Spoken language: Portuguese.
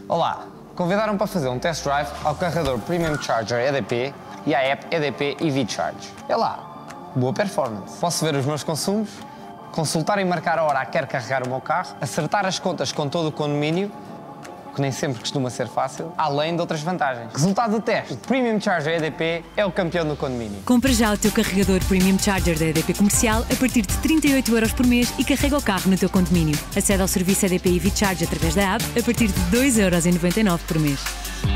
Olá, convidaram para fazer um test drive ao carregador Premium Charger EDP e à app EDP EV Charge. É lá, boa performance. Posso ver os meus consumos, consultar e marcar a hora a que quero carregar o meu carro, acertar as contas com todo o condomínio, que nem sempre costuma ser fácil, além de outras vantagens. Resultado do teste, o Premium Charger EDP é o campeão do condomínio. Compra já o teu carregador Premium Charger da EDP Comercial a partir de 38€ por mês e carrega o carro no teu condomínio. Acede ao serviço EDP EV Charge através da app a partir de 2,99€ por mês.